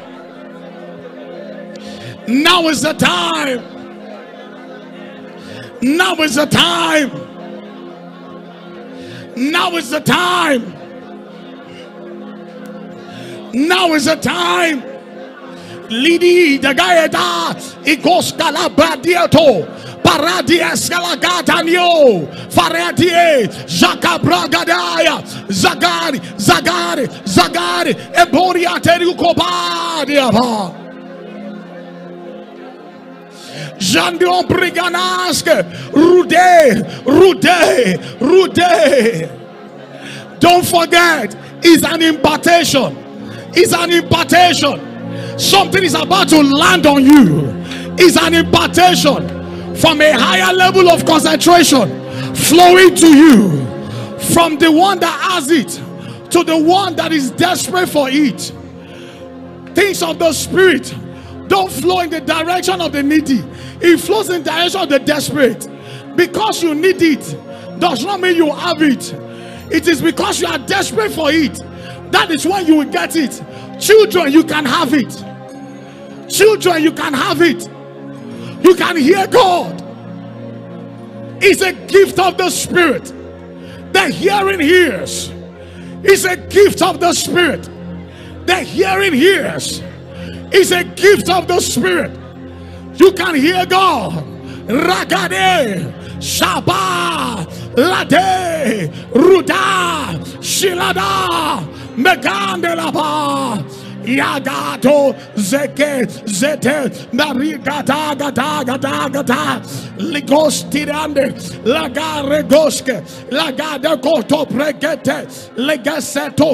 Now is the time. Now is the time. Now is the time. Now is the time. Lidi dagaeta ikoskala badiato paradia salagatanio faradie jakabragadaya zagari zagari zagari eboria teriukobadia. Jandion Briganaske, Rude, Rude, Rude. Don't forget, it's an impartation. It's an impartation. Something is about to land on you. It's an impartation from a higher level of concentration flowing to you. From the one that has it to the one that is desperate for it. Things of the spirit don't flow in the direction of the needy. It flows in the direction of the desperate. Because you need it does not mean you have it. It is because you are desperate for it. That is when you will get it. Children, you can have it. Children, you can have it. You can hear God. It's a gift of the Spirit. The hearing hears. It's a gift of the Spirit. The hearing hears. It's a gift of the Spirit. You can hear God. Ragade, Shaba, Lade, Ruda, Shilada, Megandelaba, Yagato, Zeke, Zete, Marigata, Gata, Gata, Gata, Ligos Tirande, Lagare Goske, Lagada Goto Pregete, Legaseto,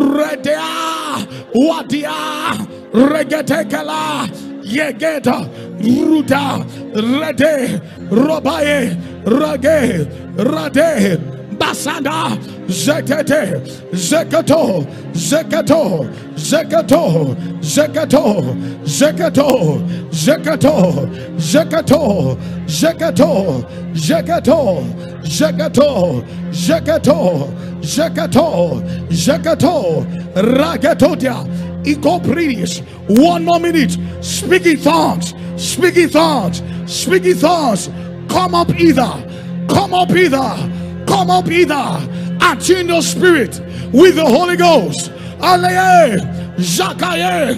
Redea, Wadia, Regetekala, Yegeta, Ruda, Rede, Robaye, Rage, Rade, Basanda, Zekete, Zekato, Zekato, Zekato, Zekato, Zekato, Zekato, Zekato, Zekato, Zekato, Zekato, Zekato, Zekato, Zekato, Ragatodia. Ikoprinis. One more minute. Speaking tongues. Speaking tongues. Speaking tongues. Come up either. Come up either. Come up either. Attune your spirit with the Holy Ghost. Aleye. Jakaye.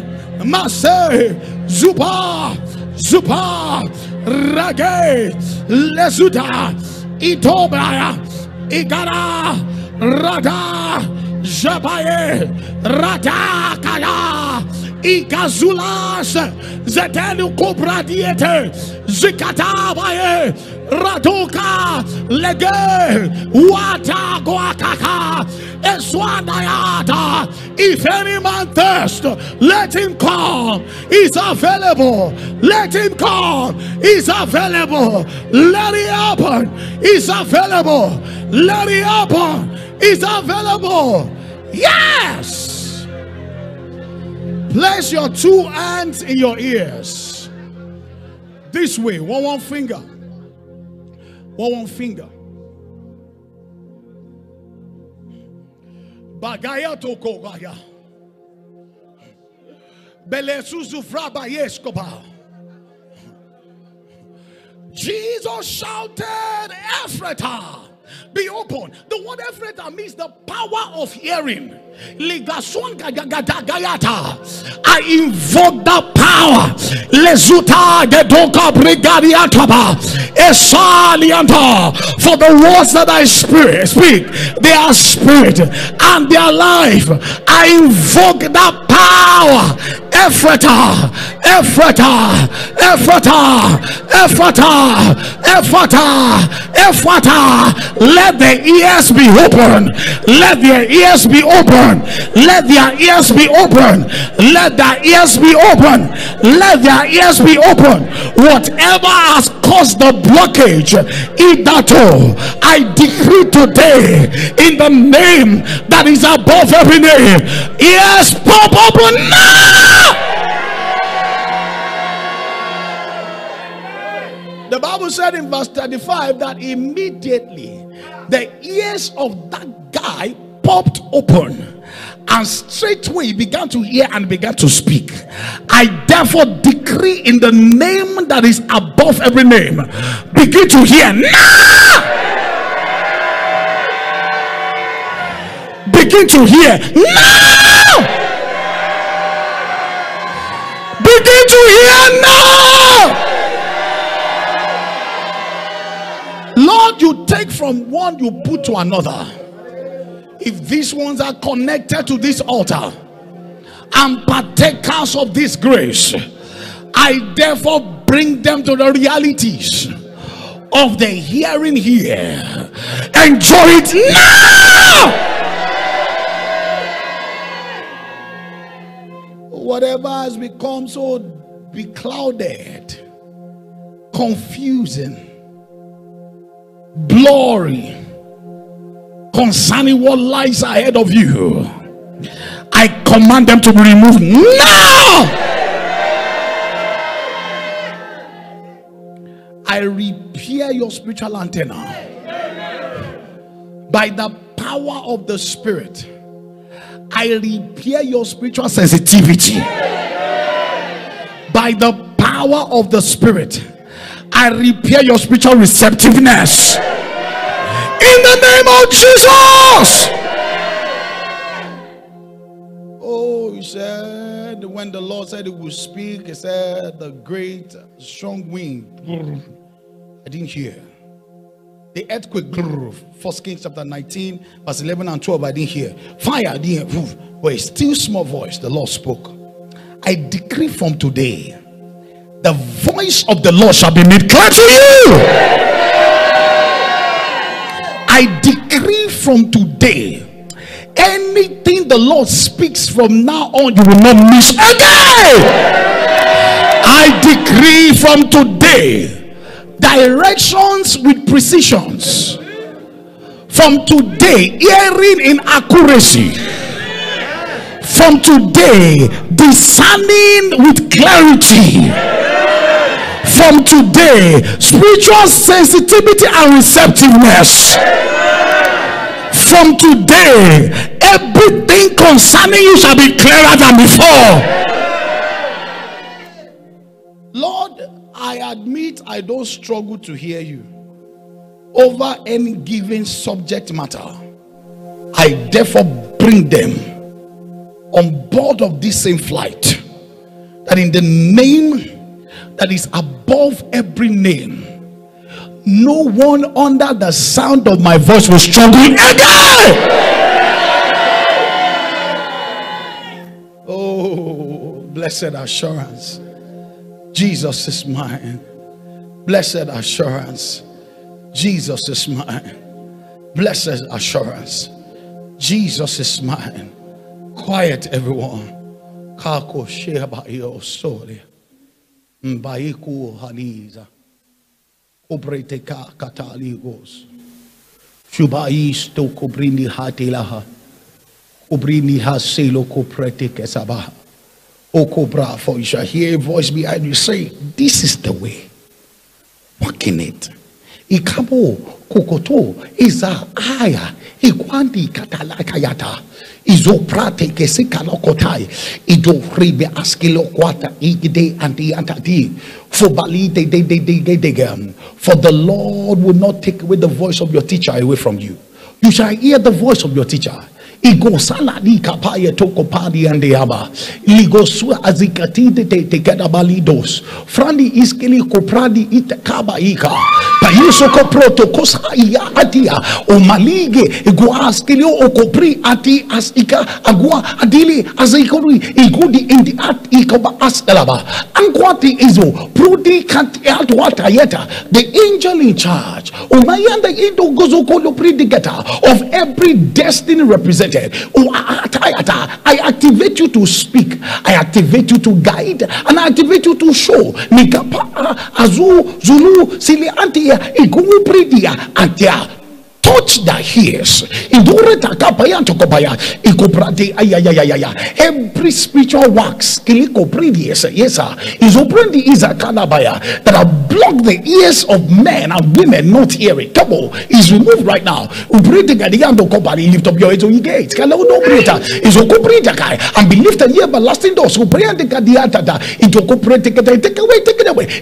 Mase. Zupa. Zupa. Rage. Lezuda. Itobaya. Igara. Rada. Jabaye, Rada Kaya, Ikazulas, Zetelu Cobra Diete, Zikatabaye, Raduka, Lege, Wata Guakaka, Eswanayata. If any man thirst, let him come. He's available. Let him come. He's available. Let it happen. He's available. Let it happen. Is available. Yes. Place your two hands in your ears. This way. One one finger. One one finger. Bagaya toko gaya. Belesuzu fraba yeskoba. Jesus shouted, Ephrata, be open. The word Ephrata means the power of hearing. I invoke the power. Lezuta gedoka brigadiataba esalianta. For the words that I speak, speak, they are spirit and they are life. I invoke the power. Ephrata, Ephrata, Ephrata, Ephrata, Ephrata, Ephrata. Let the ears be open. Let their ears be open. Let their ears be open. Let their ears be open. Let their ears be open. Whatever has caused the blockage in that door, I decree today in the name that is above every name, ears pop open now. The Bible said in verse thirty-five that immediately the ears of that guy popped open, and straightway he began to hear and began to speak. I therefore decree in the name that is above every name, begin to hear now. Begin to hear now. Begin to hear now. Lord, you take from one, you put to another. If these ones are connected to this altar and partakers of this grace, I therefore bring them to the realities of the hearing here. Enjoy it now. Whatever has become so beclouded, confusing, blurry concerning what lies ahead of you, I command them to be removed now. I repair your spiritual antenna by the power of the Spirit. I repair your spiritual sensitivity by the power of the Spirit. I repair your spiritual receptiveness in the name of Jesus. Oh, he said, when the Lord said he would speak, he said, the great strong wind. I didn't hear. The earthquake, First Kings chapter nineteen, verse eleven and twelve, I didn't hear. Fire, I didn't hear. But a still small voice, the Lord spoke. I decree from today, the voice of the Lord shall be made clear to you. I decree from today, anything the Lord speaks from now on, you will not miss again. I decree from today, directions with precisions. From today, hearing in accuracy. From today, discerning with clarity. From today, spiritual sensitivity and receptiveness. From today, everything concerning you shall be clearer than before. Lord, I admit I don't struggle to hear you over any given subject matter. I therefore bring them on board of this same flight, that in the name that is above every name, no one under the sound of my voice will struggle again. Oh, blessed assurance, Jesus is mine. Blessed assurance, Jesus is mine. Blessed assurance, Jesus is mine. Quiet, everyone. Kako sheba yo sole. Mbaiku haliza. Obreteka kataligos. Shubais to kubrini hatilaha. Kubrini haselo kupreteke sabaha. O cobra, for you shall hear a voice behind you say, this is the way. Walk in it. Ikabo kokoto iza aya ikwandi katalaka yata izo prate kesikalokotai ido ribe askilo kwata igide anti antati for bali de de de de de for the Lord will not take away the voice of your teacher away from you. You shall hear the voice of your teacher. Igo sala di kapaya toko padi and yaba. Igo sua azikati te te kada balidos. Frandi iskeli kopradi itakaba ika. Payuso koproto kosa iya atia. O malige igo askeli o kopri ati asika agua adili azikori igudi indi at ikoba askelaba. Ankwati izo prudi kanti atwata yeta. The angel in charge. O mayanda ido gozo kolo predigata of every destiny represented. I activate you to speak. I activate you to guide, and I activate you to show. Nikapa azu zulu sili antia igumu pridia antia. touch their ears. Every spiritual wax, yes, sir, is opening the ears that have blocked the ears of men and women not hearing. Come on, is removed right now. Lift up your head to your gates. Is and be lifted here everlasting doors. Take away, take it away.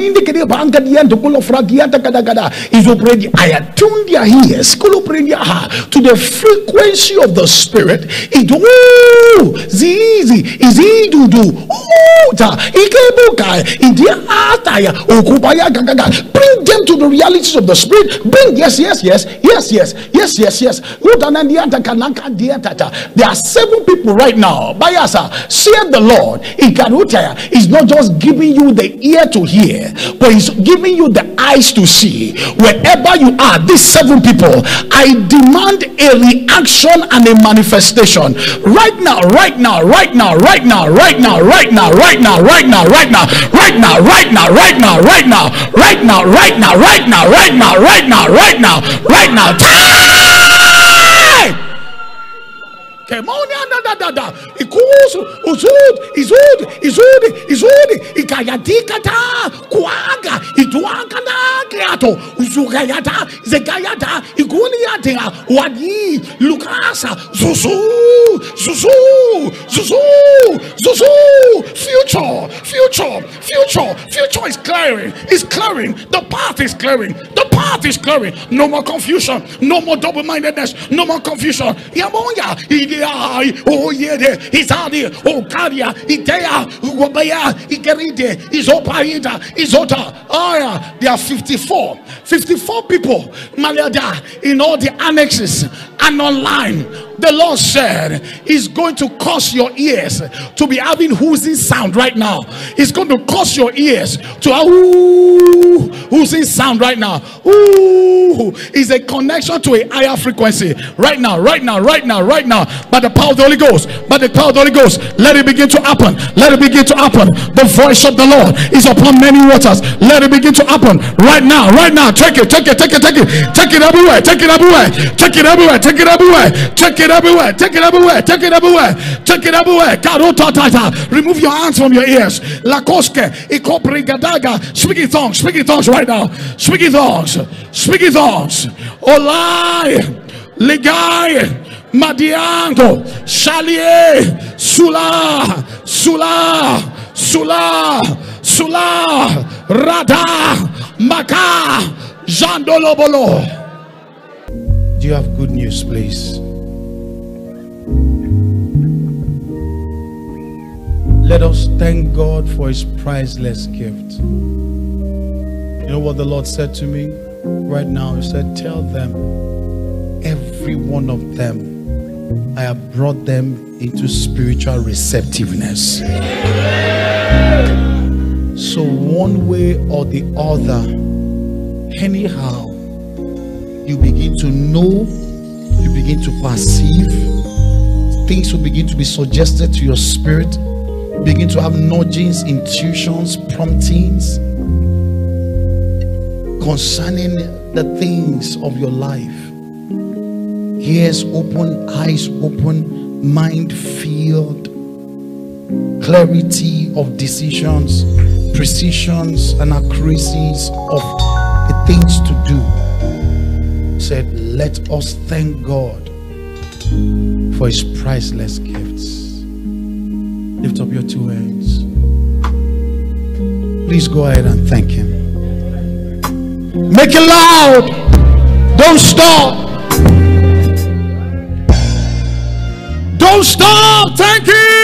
I attune their ears to the frequency of the Spirit. It oh, easy, is easy to do. Bring them to the realities of the Spirit. Bring yes, yes, yes, yes, yes, yes, yes, yes. There are seven people right now. Bayasa, said the Lord, is not just giving you the ear to hear, but He's giving you the eyes to see. Wherever you are, these seven people, I demand a reaction and a manifestation right now, right now, right now, right now, right now, right now, right now, right now, right now, right now, right now, right now, right now, right now, right now, right now, right now, right now, right now, right now. Come on, da da da. Ikusu, uzud, izud, izud, izud, ikayatikata, kuaga, ituakana, kreato, uzugayata, zegayata, iguniatea, wadi, lukasa, zuzu, zuzu, zuzu, zuzu, future, future, future, future is clearing, is clearing, the path is clearing, the path is clearing, no more confusion, no more double-mindedness, no more confusion. Yamoya, oh yeah, he's out there. Oh Kadia, Itea, Wabaya, Ikeride, Isopaida, Isota. Oh yeah, there are fifty-four, fifty-four people, Malada, in all the annexes and online. The Lord said He's going to cause your ears to be having whoozing sound right now. He's going to cause your ears to have ooh, whoozing sound right now. Ooh, is a connection to a higher frequency right now, right now, right now, right now. By the power of the Holy Ghost, by the power of the Holy Ghost, let it begin to happen. Let it begin to happen. The voice of the Lord is upon many waters. Let it begin to happen right now, right now. Take it, take it, take it, take it, take it everywhere, take it everywhere, take it everywhere, take it everywhere, take it everywhere, take it everywhere, take it everywhere, take it everywhere. Remove your hands from your ears. Lakoske, Ikobrigadaga, speaking tongues, speaking tongues right now, speaking tongues, speaking tongues. Olai, Ligai, Madiango, Shalie, Sula, Sula, Sula, Sula, Rada, Maka, Jandolobolo. Do you have good news, please? Let us thank God for His priceless gift. You know what the Lord said to me right now? He said, tell them, every one of them, I have brought them into spiritual receptiveness. So one way or the other, anyhow, you begin to know, you begin to perceive, things will begin to be suggested to your spirit, begin to have nudgings, intuitions, promptings concerning the things of your life. Ears open, eyes open, mind filled, clarity of decisions, precisions and accuracies of the things to do. Said, let us thank God for His priceless gifts. Lift up your two hands. Please go ahead and thank Him. Make it loud. Don't stop. Don't stop. Thank Him.